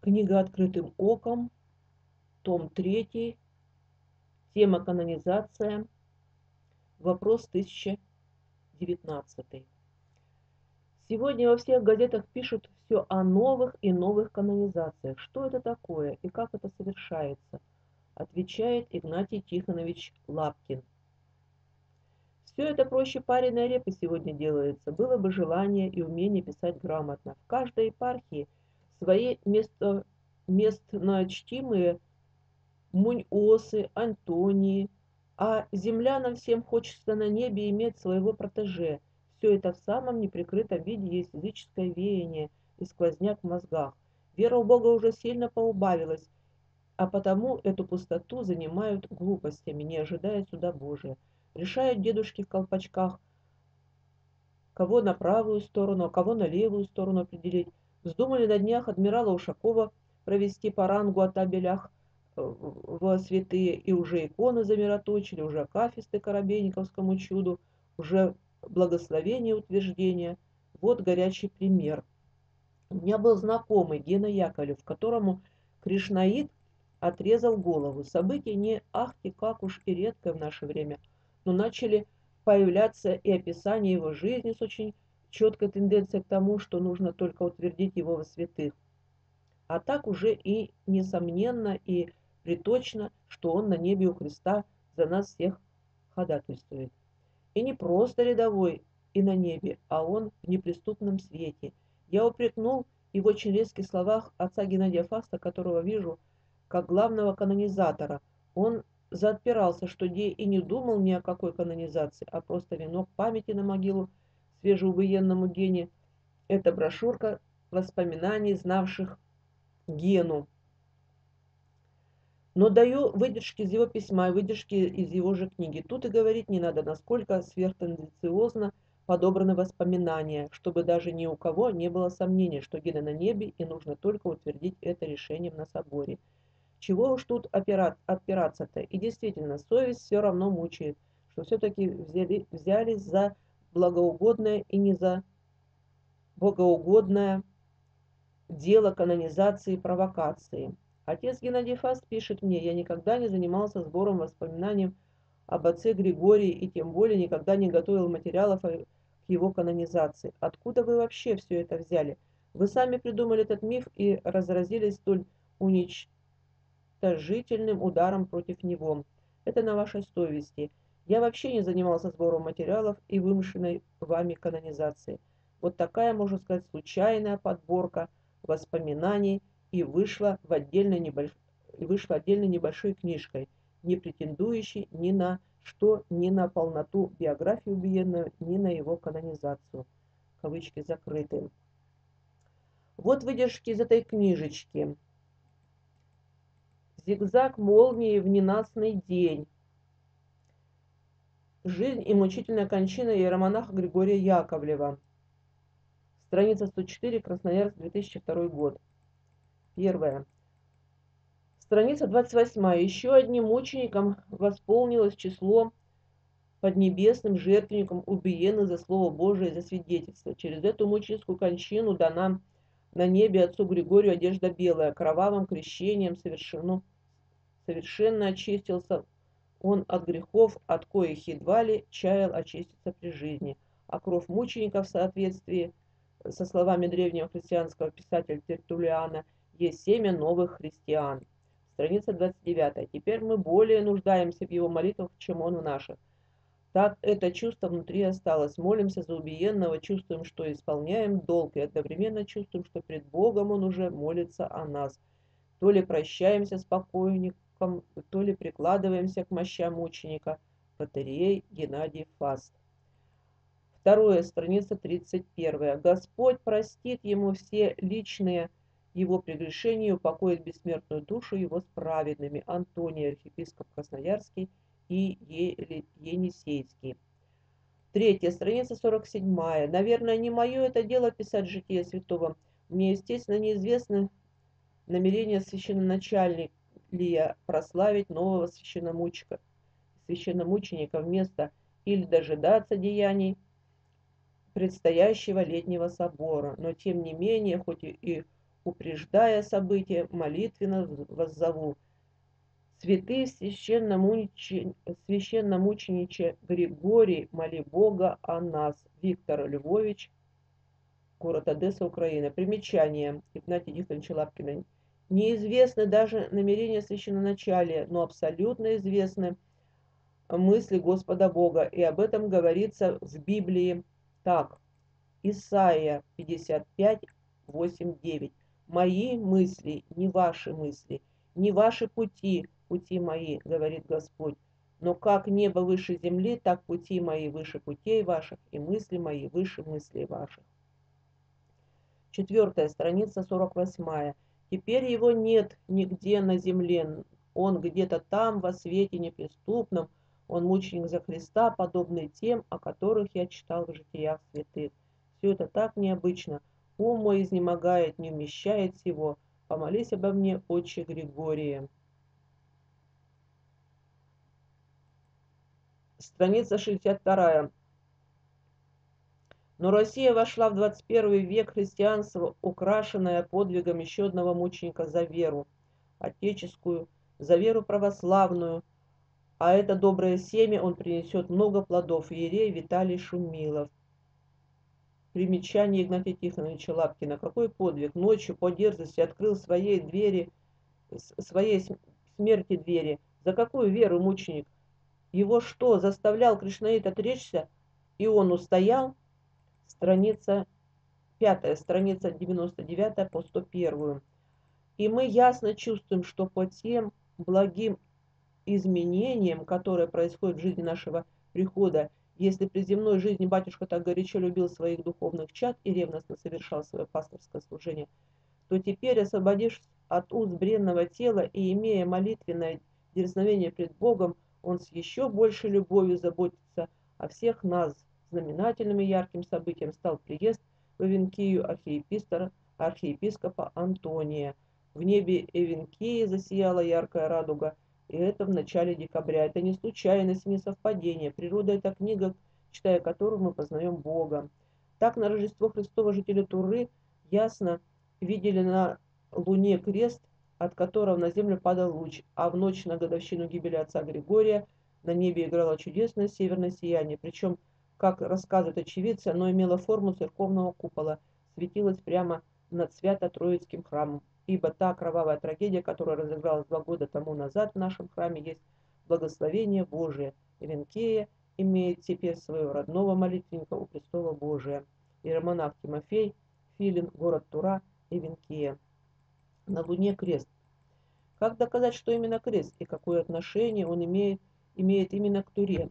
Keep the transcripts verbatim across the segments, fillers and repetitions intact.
Книга «Открытым оком», том третий, тема канонизация, вопрос тысяча девятнадцатый. Сегодня во всех газетах пишут все о новых и новых канонизациях. Что это такое и как это совершается? Отвечает Игнатий Тихонович Лапкин. Все это проще пареной репы сегодня делается. Было бы желание и умение писать грамотно. В каждой епархии свои место, местно чтимые Муньосы, Антонии, а землянам всем хочется на небе иметь своего протеже. Все это в самом неприкрытом виде есть языческое веяние и сквозняк в мозгах. Вера в Бога уже сильно поубавилась, а потому эту пустоту занимают глупостями, не ожидая суда Божия. Решают дедушки в колпачках, кого на правую сторону, а кого на левую сторону определить. Вздумали на днях адмирала Ушакова провести по рангу о табелях во святые, и уже иконы замироточили, уже акафисты Коробейниковскому чуду, уже благословение утверждения. Вот горячий пример. У меня был знакомый Гена Яковлев, которому кришнаит отрезал голову. Событие не ахти как уж и редкое в наше время, но начали появляться и описания его жизни с очень четкой тенденцией к тому, что нужно только утвердить его во святых. А так уже и несомненно и приточно, что он на небе у Христа за нас всех ходатайствует. И не просто рядовой и на небе, а он в неприступном свете. Я упрекнул и в очень резких словах отца Геннадия Фаста, которого вижу как главного канонизатора. Он заотпирался, что Дей и не думал ни о какой канонизации, а просто венок памяти на могилу свежеубиенному Гене. Это брошюрка воспоминаний знавших Гену. Но даю выдержки из его письма и выдержки из его же книги. Тут и говорить не надо, насколько сверхтенденциозно подобраны воспоминания, чтобы даже ни у кого не было сомнения, что Гена на небе, и нужно только утвердить это решением на соборе. Чего уж тут отпираться-то? И действительно, совесть все равно мучает, что все-таки взяли, взялись за благоугодное и не за богоугодное дело канонизации и провокации. Отец Геннадий Фаст пишет мне: я никогда не занимался сбором воспоминаний об отце Григории и тем более никогда не готовил материалов к его канонизации. Откуда вы вообще все это взяли? Вы сами придумали этот миф и разразились столь уничтожительным ударом против него. Это на вашей совести. Я вообще не занимался сбором материалов и вымышленной вами канонизацией. Вот такая, можно сказать, случайная подборка воспоминаний и вышла в отдельной, небольш... вышла отдельной небольшой книжкой, не претендующей ни на что, ни на полноту биографии убиенного, ни на его канонизацию. Кавычки закрыты. Вот выдержки из этой книжечки. Зигзаг молнии в ненастный день. Жизнь и мучительная кончина иеромонаха Григория Яковлева. Страница сто четыре, Красноярск, две тысячи второй год. Первое. Страница двадцать восьмая. Еще одним мучеником восполнилось число поднебесным жертвенником убиенных за Слово Божие и за свидетельство. Через эту мученическую кончину дана на небе отцу Григорию одежда белая, кровавым крещением совершенно, совершенно очистился он от грехов, от коих едва ли чаял очиститься при жизни. А кровь мучеников в соответствии со словами древнего христианского писателя Тертуллиана есть семя новых христиан. Страница двадцать девятая. Теперь мы более нуждаемся в его молитвах, чем он в наших. Так это чувство внутри осталось. Молимся за убиенного, чувствуем, что исполняем долг, и одновременно чувствуем, что пред Богом он уже молится о нас. То ли прощаемся с покойником, то ли прикладываемся к мощам мученика. Протоиерей Геннадий Фаст. Второе, страница тридцать первая. Господь простит ему все личные его прегрешения и упокоит бессмертную душу его с праведными. Антоний, архиепископ Красноярский и Енисейский. Третья, страница сорок седьмая. Наверное, не мое это дело писать житие святого. Мне, естественно, неизвестно намерение священноначальника прославить нового священномученика, священномученика вместо или дожидаться деяний предстоящего летнего собора. Но тем не менее, хоть и упреждая события, молитвенно воззову. Святый священномучениче, священномучениче Григорий, моли Бога о нас. Виктор Львович, город Одесса, Украина. Примечание Игнатия Тихоновича Лапкина. Неизвестны даже намерения священноначалия, но абсолютно известны мысли Господа Бога, и об этом говорится в Библии так. Исайя пятьдесят пять, восемь, девять. «Мои мысли, не ваши мысли, не ваши пути, пути мои, говорит Господь. Но как небо выше земли, так пути мои выше путей ваших, и мысли мои выше мыслей ваших». Четвертая страница, сорок восьмая. «Теперь его нет нигде на земле, он где-то там, во свете неприступном, он мученик за Христа, подобный тем, о которых я читал в житиях святых. Все это так необычно. Ум мой изнемогает, не вмещает всего. Помолись обо мне, отче Григория». Страница шестьдесят вторая. Но Россия вошла в двадцать первый век христианства, украшенная подвигом еще одного мученика за веру отеческую, за веру православную, а это доброе семя он принесет много плодов. Иерей Виталий Шумилов. Примечание Игнатия Тихоновича Лапкина. Какой подвиг? Ночью по дерзости открыл своей двери, своей смерти двери. За какую веру мученик? Его что, заставлял Кришнаит отречься, и он устоял? Страница пятая, страница девяносто девятая по сто первую. И мы ясно чувствуем, что по тем благим изменениям, которые происходят в жизни нашего прихода, если при земной жизни батюшка так горячо любил своих духовных чад и ревностно совершал свое пасторское служение, то теперь, освободившись от уз бренного тела и имея молитвенное дерзновение пред Богом, он с еще большей любовью заботится о всех нас. Знаменательным и ярким событием стал приезд в Эвенкию архиепископа, архиепископа Антония. В небе Эвенкии засияла яркая радуга, и это в начале декабря. Это не случайность, не совпадение. Природа — это книга, читая которую мы познаем Бога. Так на Рождество Христово жители Туры ясно видели на луне крест, от которого на землю падал луч, а в ночь на годовщину гибели отца Григория на небе играло чудесное северное сияние. Причем, как рассказывают очевидцы, оно имело форму церковного купола, светилось прямо над Свято-Троицким храмом. Ибо та кровавая трагедия, которая разыгралась два года тому назад в нашем храме, есть благословение Божие. Эвенкия имеет теперь своего родного молитвенника у престола Божия. Иеромонах Тимофей, Филин, город Тура, Эвенкия. На луне крест. Как доказать, что именно крест и какое отношение он имеет, имеет именно к Туре?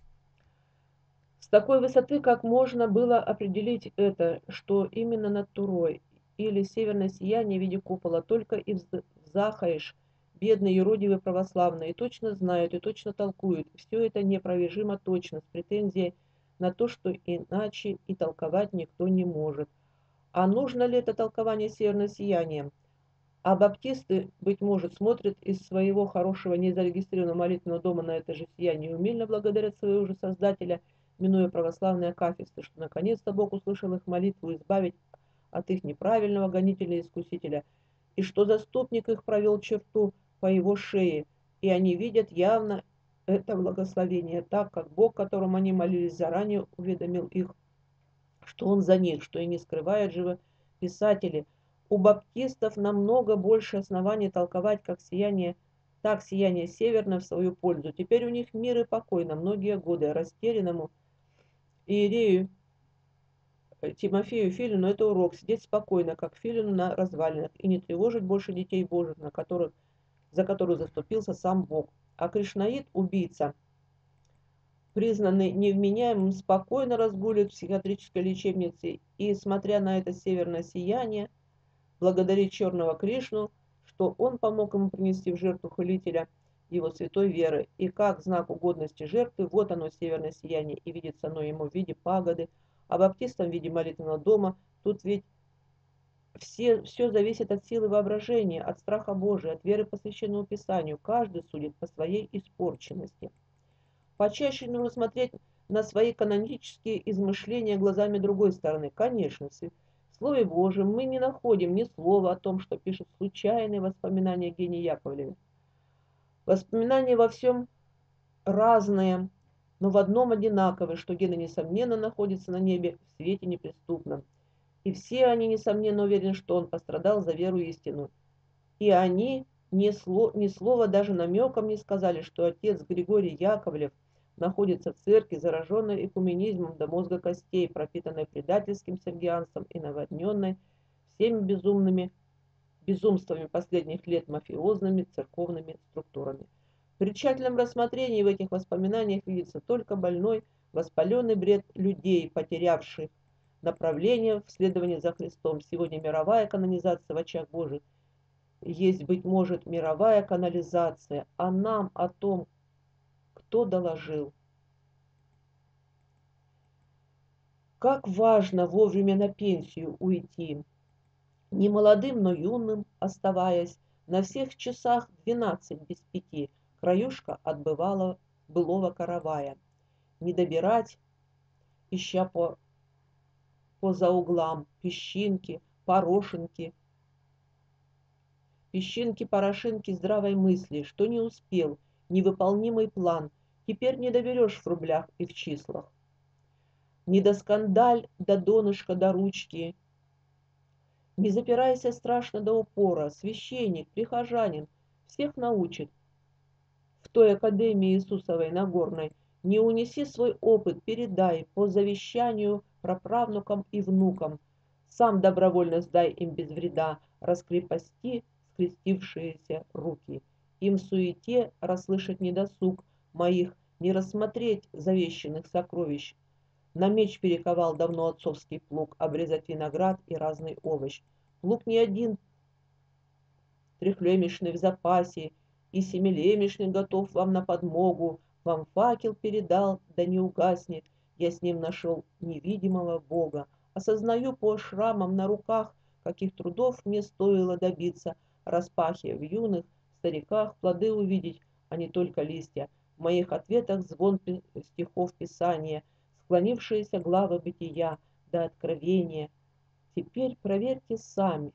С такой высоты, как можно было определить это, что именно над Турой, или северное сияние в виде купола, только и взахаешь, бедные юродивые православные, и точно знают, и точно толкуют. Все это непровержимо точно, с претензией на то, что иначе и толковать никто не может. А нужно ли это толкование северного сияния? А баптисты, быть может, смотрят из своего хорошего незарегистрированного молитвенного дома на это же сияние и умильно благодарят своего же Создателя, минуя православные акафисты, что наконец-то Бог услышал их молитву избавить от их неправильного гонителя и искусителя, и что заступник их провел черту по его шее, и они видят явно это благословение, так как Бог, которому они молились заранее, уведомил их, что Он за них, что и не скрывает живописатели. У баптистов намного больше оснований толковать как сияние, так сияние северное в свою пользу. Теперь у них мир и покой на многие годы. Растерянному иерею Тимофею Филину это урок: сидеть спокойно, как Филину на развалинах, и не тревожить больше детей Божьих, на которых, за которых заступился сам Бог. А Кришнаит, убийца, признанный невменяемым, спокойно разгуливает в психиатрической лечебнице и, смотря на это северное сияние, благодарит черного Кришну, что он помог ему принести в жертву хулителя его святой веры. И как знак угодности жертвы, вот оно, северное сияние, и видится оно ему в виде пагоды, а баптистам в виде молитвенного дома. Тут ведь все, все зависит от силы воображения, от страха Божия, от веры по Священному Писанию. Каждый судит по своей испорченности. Почаще нужно смотреть на свои канонические измышления глазами другой стороны. Конечно, В Слове Божьем мы не находим ни слова о том, что пишут случайные воспоминания о Гене Яковлеве. Воспоминания во всем разные, но в одном одинаковые, что Гена, несомненно, находится на небе в свете неприступном. И все они, несомненно, уверены, что он пострадал за веру и истину. И они ни, сло, ни слова даже намеком не сказали, что отец Григорий Яковлев находится в церкви, зараженной экуменизмом до мозга костей, пропитанной предательским сергианством и наводненной всеми безумными безумствами последних лет мафиозными церковными структурами. При тщательном рассмотрении в этих воспоминаниях видится только больной, воспаленный бред людей, потерявших направление в следовании за Христом. Сегодня мировая канонизация в очах Божьих есть, быть может, мировая канализация, а нам о том, кто доложил. Как важно вовремя на пенсию уйти, не молодым, но юным оставаясь, на всех часах двенадцать без пяти, краюшка отбывала былого каравая. Не добирать, ища по, по за углам, песчинки, порошинки, песчинки, порошинки здравой мысли, что не успел, невыполнимый план, теперь не доберешь в рублях и в числах. Не до скандаль, до донышка, до ручки, не запирайся страшно до упора, священник, прихожанин всех научит. В той академии Иисусовой Нагорной не унеси свой опыт, передай по завещанию праправнукам и внукам. Сам добровольно сдай им без вреда, раскрепости скрестившиеся руки. Им в суете расслышать недосуг моих, не рассмотреть завещанных сокровищ. На меч перековал давно отцовский плуг, обрезать виноград и разный овощ. Плуг не один трехлемешный в запасе, и семилемешный готов вам на подмогу. Вам факел передал, да не угаснет, я с ним нашел невидимого Бога. Осознаю по шрамам на руках, каких трудов мне стоило добиться, распахивая в юных стариках плоды увидеть, а не только листья. В моих ответах звон стихов Писания, склонившиеся главы бытия до откровения. Теперь проверьте сами,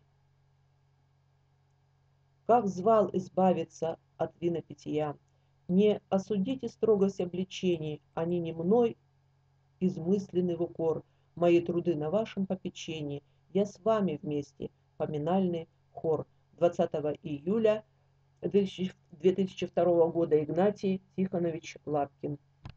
как звал избавиться от винопития. Не осудите строгость обличений, они не мной измыслены в укор. Мои труды на вашем попечении, я с вами вместе. Поминальный хор. двадцатого июля две тысячи второго года. Игнатий Тихонович Лапкин.